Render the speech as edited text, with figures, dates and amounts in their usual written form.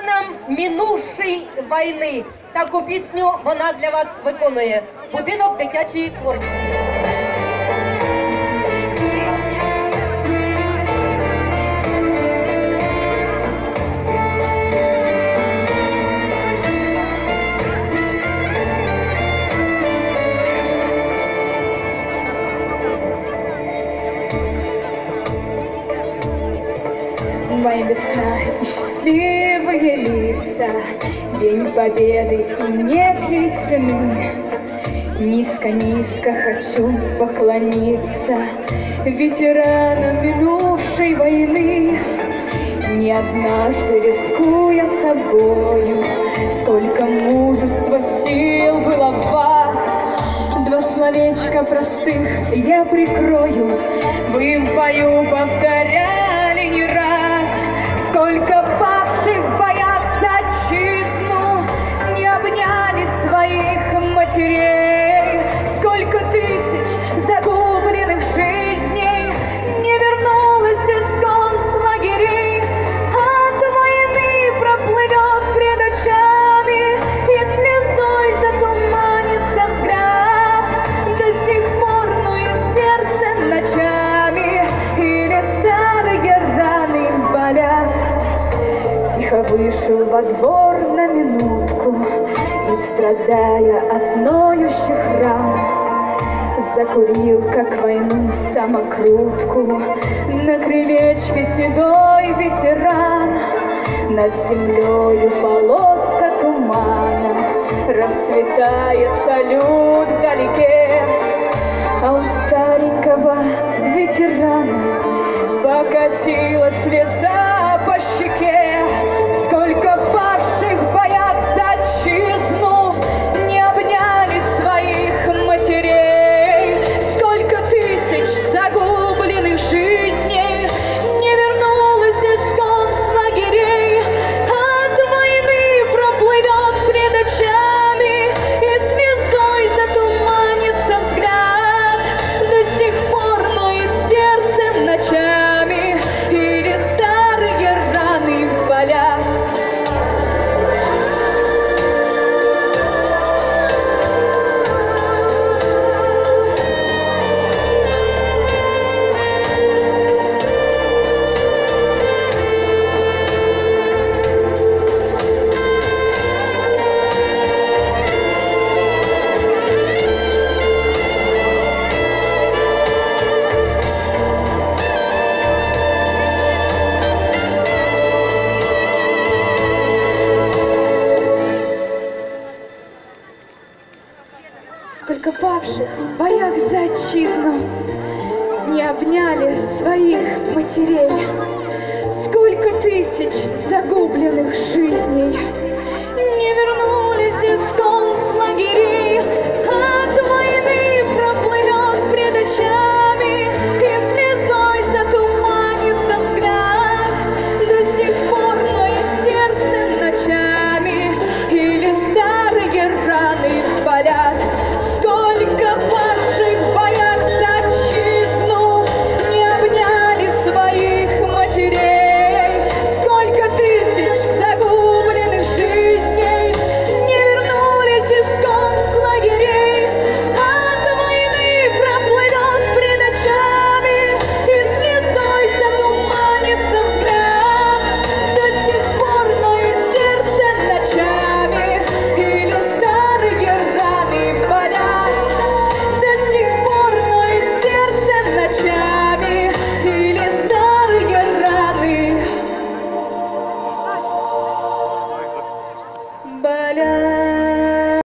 ветеранам минувшої війни. Таку пісню вона для вас виконує. Будинок дитячої творчості. Моя весна и счастливые лица, День Победы и нет ей цены. Низко-низко хочу поклониться ветеранам минувшей войны. Не однажды рискуя собою, сколько мужества, сил было в вас. Два словечка простых я прикрою, вы в бою повторяли не раз. Сколько павших в боях за отчизну не обняли своих матерей. Сколько тысяч загубленных жизней не вернулось искон с лагерей. От войны проплывет пред очами, и слезой затуманится взгляд. До сих пор ноет сердце ночами, или старые раны болят. Тихо вышел во двор на минутку, и, страдая от ноющих ран, закурил, как войну, самокрутку. На крылечке седой ветеран, над землею полоска тумана. Расцветает салют вдалеке, а у старенького ветерана покатилась слеза по щеке. Сколько павших в боях за отчизну не обняли своих матерей. Сколько тысяч загубленных жизней не вернулось искон с лагерей. От войны проплывет пред очами, и слезой затуманится взгляд. До сих пор ноет сердце ночами, или старые раны болят. Сколько павших в боях за отчизну не обняли своих матерей. Сколько тысяч загубленных жизней